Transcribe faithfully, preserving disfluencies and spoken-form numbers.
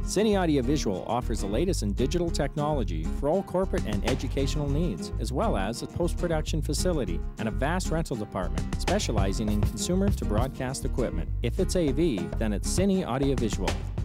Ciné Audio Visual offers the latest in digital technology for all corporate and educational needs, as well as a post-production facility and a vast rental department specializing in consumer to broadcast equipment. If it's A V, then it's Ciné Audio Visual.